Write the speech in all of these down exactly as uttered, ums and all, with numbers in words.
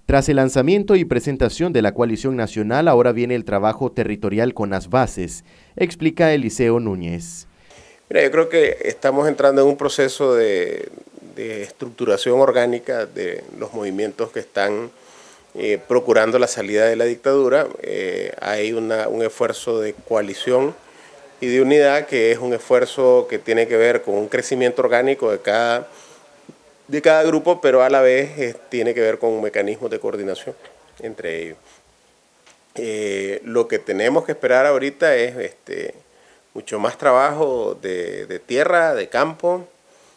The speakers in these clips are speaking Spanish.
Tras el lanzamiento y presentación de la coalición nacional, ahora viene el trabajo territorial con las bases, explica Eliseo Núñez. Mira, yo creo que estamos entrando en un proceso de, de estructuración orgánica de los movimientos que están eh, procurando la salida de la dictadura. Eh, hay una, un esfuerzo de coalición y de unidad que es un esfuerzo que tiene que ver con un crecimiento orgánico de cada de cada grupo, pero a la vez eh, tiene que ver con un mecanismo de coordinación entre ellos. Eh, lo que tenemos que esperar ahorita es este, mucho más trabajo de, de tierra, de campo,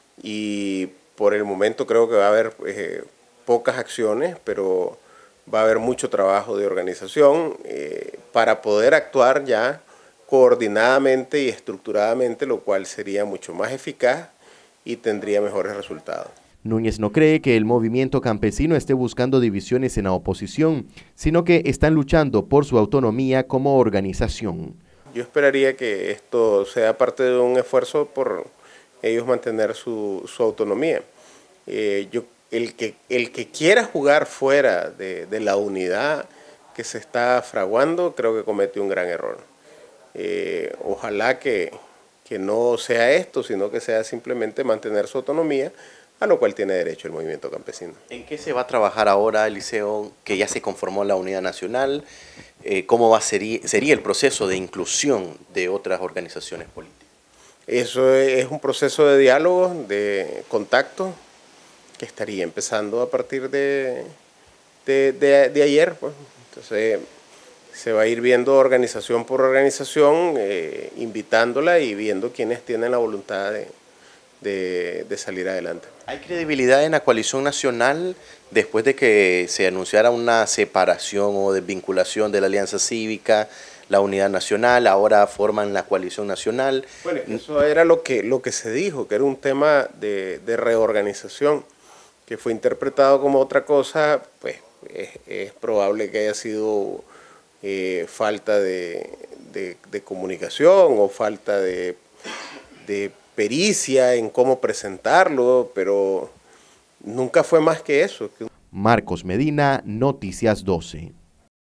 y por el momento creo que va a haber eh, pocas acciones, pero va a haber mucho trabajo de organización eh, para poder actuar ya coordinadamente y estructuradamente, lo cual sería mucho más eficaz y tendría mejores resultados. Núñez no cree que el movimiento campesino esté buscando divisiones en la oposición, sino que están luchando por su autonomía como organización. Yo esperaría que esto sea parte de un esfuerzo por ellos mantener su, su autonomía. Eh, yo, el, que, el que quiera jugar fuera de, de la unidad que se está fraguando, creo que comete un gran error. Eh, ojalá que, que no sea esto, sino que sea simplemente mantener su autonomía, a lo cual tiene derecho el movimiento campesino. ¿En qué se va a trabajar ahora, Eliseo, que ya se conformó la Unidad Nacional? Eh, ¿Cómo va a ser, sería el proceso de inclusión de otras organizaciones políticas? Eso es un proceso de diálogo, de contacto, que estaría empezando a partir de, de, de, de ayer. Pues. Entonces se va a ir viendo organización por organización, eh, invitándola y viendo quiénes tienen la voluntad de, de, de salir adelante. ¿Hay credibilidad en la coalición nacional después de que se anunciara una separación o desvinculación de la Alianza Cívica, la Unidad Nacional, ahora forman la coalición nacional? Bueno, eso era lo que, lo que se dijo, que era un tema de, de reorganización, que fue interpretado como otra cosa. Pues es, es probable que haya sido eh, falta de, de, de comunicación o falta de, de pericia en cómo presentarlo, pero nunca fue más que eso. Marcos Medina, Noticias doce.